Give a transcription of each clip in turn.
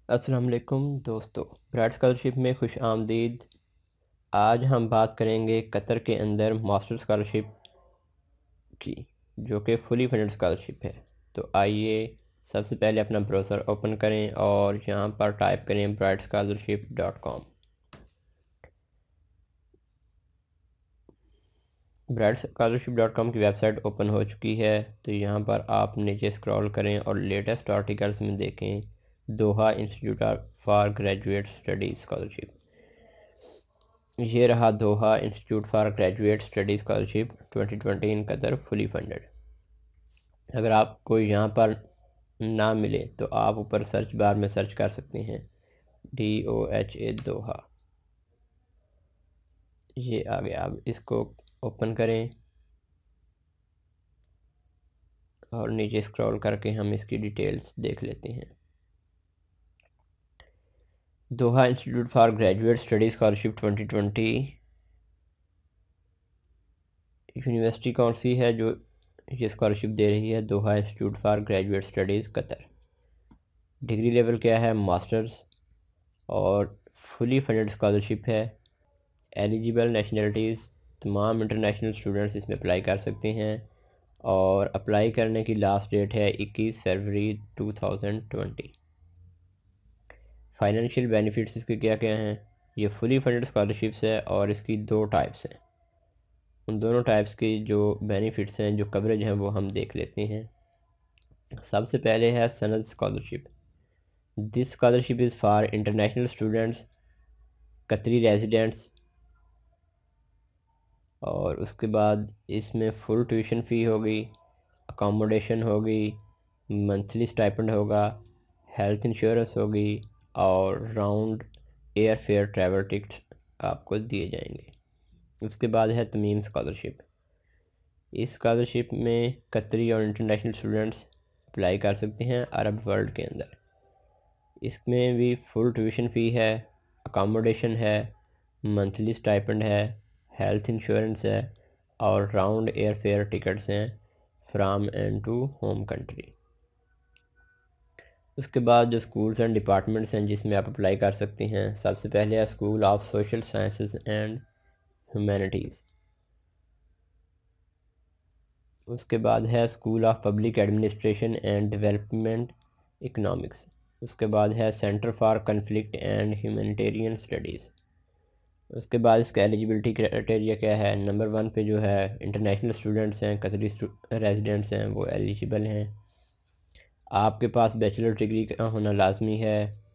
अस्सलाम वालेकुम दोस्तों, ब्राइट स्कॉलरशिप में खुश आमदीद। आज हम बात करेंगे कतर के अंदर मास्टर स्कॉलरशिप की, जो कि फुली फंडेड स्कॉलरशिप है। तो आइए सबसे पहले अपना ब्राउज़र ओपन करें और यहाँ पर टाइप करें brightscholarship.com। brightscholarship.com की वेबसाइट ओपन हो चुकी है। तो यहाँ पर आप नीचे स्क्रॉल करें और लेटेस्ट आर्टिकल्स में देखें Doha institute for graduate studies scholarship. ये रहा Doha institute for graduate study scholarship 2020 in Qatar fully funded. अगर आपको यहाँ पर ना मिले तो आप ऊपर सर्च बार में सर्च कर सकते हैं DOHA दोहा। ये आ गया, आप इसको ओपन करें और नीचे स्क्रॉल करके हम इसकी डिटेल्स देख लेते हैं। Doha institute for graduate study scholarship 2020 university कौन सी है जो ये स्कॉलरशिप दे रही है? Doha institute for graduate studies Qatar. Degree level क्या है? मास्टर्स। और फुली फंडेड स्कॉलरशिप है। एलिजिबल नेशनलिटीज़, तमाम इंटरनेशनल स्टूडेंट्स इसमें अप्लाई कर सकते हैं और अप्लाई करने की लास्ट डेट है 21 फरवरी 2020। फाइनेंशियल बेनिफिट्स इसके क्या क्या हैं? ये फुली फंडेड स्कॉलरशिप्स है और इसकी दो टाइप्स हैं। उन दोनों टाइप्स की जो बेनिफिट्स हैं, जो कवरेज हैं, वो हम देख लेते हैं। सबसे पहले है Sanad scholarship. This scholarship is for international students, Qatari residents. और उसके बाद इसमें फुल ट्यूशन फ़ी होगी, अकोमोडेशन होगी, मंथली स्टाइपेंड होगा, हेल्थ इंश्योरेंस होगी और round air fare travel tickets आपको दिए जाएंगे। उसके बाद है तमीम स्कॉलरशिप। इस स्कॉलरशिप में कतरी और इंटरनेशनल स्टूडेंट्स अप्लाई कर सकते हैं अरब वर्ल्ड के अंदर। इसमें भी फुल ट्यूशन फ़ी है, अकोमोडेशन है, मंथली स्टाइपेंड है, हेल्थ इंश्योरेंस है और राउंड एयर फेयर टिकट्स हैं from and to home country. उसके बाद जो स्कूल्स एंड डिपार्टमेंट्स हैं जिसमें आप अप्लाई कर सकते हैं, सबसे पहले है school of social sciences and humanities. उसके बाद है school of public administration and development economics. उसके बाद है centre for conflict and humanitarian studies. उसके बाद इसका एलिजिबिलिटी क्राइटेरिया क्या है? नंबर 1 पे जो है इंटरनेशनल स्टूडेंट्स हैं, कतरी रेजिडेंट्स हैं, वो एलिजिबल हैं। आपके पास बैचलर डिग्री का होना लाजमी है।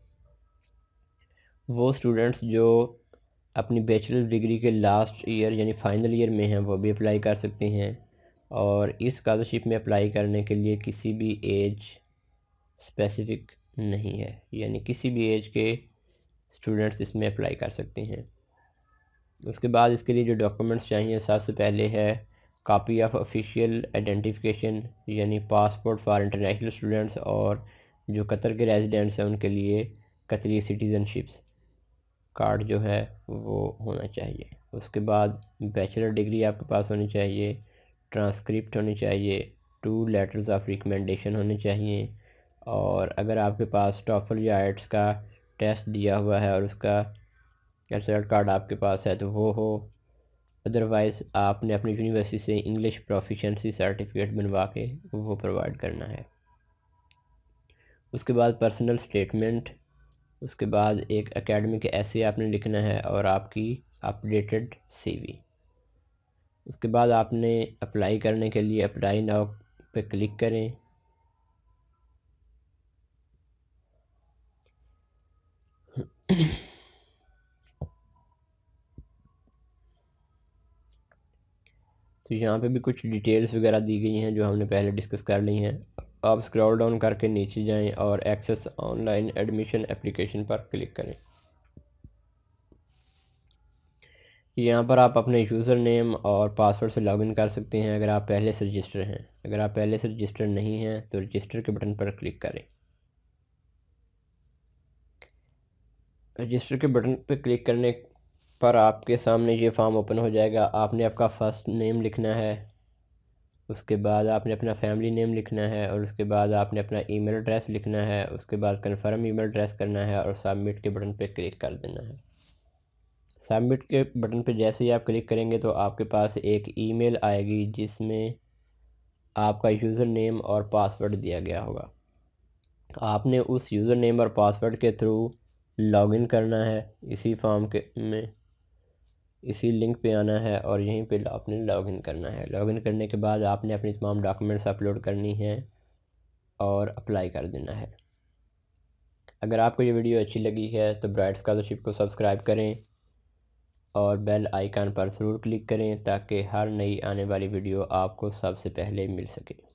वो स्टूडेंट्स जो अपनी बैचलर डिग्री के लास्ट ईयर यानी फाइनल ईयर में हैं वो भी अप्लाई कर सकते हैं। और इस स्कॉलरशिप में अप्लाई करने के लिए किसी भी एज स्पेसिफिक नहीं है, यानी किसी भी एज के स्टूडेंट्स इसमें अप्लाई कर सकते हैं। उसके बाद इसके लिए जो डॉक्यूमेंट्स चाहिए, सबसे पहले है कॉपी ऑफ ऑफिशियल आइडेंटिफिकेशन यानी पासपोर्ट फॉर इंटरनेशनल स्टूडेंट्स, और जो कतर के रेजिडेंट्स हैं उनके लिए कतरी सिटीज़नशिप्स कार्ड जो है वो होना चाहिए। उसके बाद बैचलर डिग्री आपके पास होनी चाहिए, ट्रांसक्रिप्ट होनी चाहिए, 2 लेटर्स ऑफ रिकमेंडेशन होने चाहिए। और अगर आपके पास टॉफल या आइट्स का टेस्ट दिया हुआ है और उसका रिजल्ट कार्ड आपके पास है तो वो हो। अदरवाइज़ आपने अपनी यूनिवर्सिटी से इंग्लिश प्रोफिशिएंसी सर्टिफिकेट बनवा के वो प्रोवाइड करना है। उसके बाद पर्सनल स्टेटमेंट, उसके बाद एक एकेडमिक ऐसे आपने लिखना है और आपकी अपडेटेड CV। उसके बाद आपने अप्लाई करने के लिए अप्लाई नाउ पे क्लिक करें। तो यहाँ पे भी कुछ डिटेल्स वगैरह दी गई हैं जो हमने पहले डिस्कस कर ली हैं। आप स्क्रॉल डाउन करके नीचे जाएं और एक्सेस ऑनलाइन एडमिशन एप्लीकेशन पर क्लिक करें। यहाँ पर आप अपने यूज़र नेम और पासवर्ड से लॉगिन कर सकते हैं अगर आप पहले से रजिस्टर हैं। अगर आप पहले से रजिस्टर नहीं हैं तो रजिस्टर के बटन पर क्लिक करें। रजिस्टर के बटन पर क्लिक करने पर आपके सामने ये फॉर्म ओपन हो जाएगा। आपने आपका फ़र्स्ट नेम लिखना है, उसके बाद आपने अपना फैमिली नेम लिखना है और उसके बाद आपने अपना ईमेल एड्रेस लिखना है। उसके बाद कंफर्म ईमेल एड्रेस करना है और सबमिट के बटन पे क्लिक कर देना है। सबमिट के बटन पे जैसे ही आप क्लिक करेंगे तो आपके पास एक ईमेल आएगी जिसमें आपका यूज़र नेम और पासवर्ड दिया गया होगा। आपने उस यूज़र नेम और पासवर्ड के थ्रू लॉगिन करना है इसी फॉर्म के में, इसी लिंक पे आना है और यहीं पे आपने लॉगिन करना है। लॉगिन करने के बाद आपने अपनी तमाम डॉक्यूमेंट्स अपलोड करनी है और अप्लाई कर देना है। अगर आपको ये वीडियो अच्छी लगी है तो ब्राइट स्कॉलरशिप को सब्सक्राइब करें और बेल आइकन पर ज़रूर क्लिक करें ताकि हर नई आने वाली वीडियो आपको सबसे पहले मिल सके।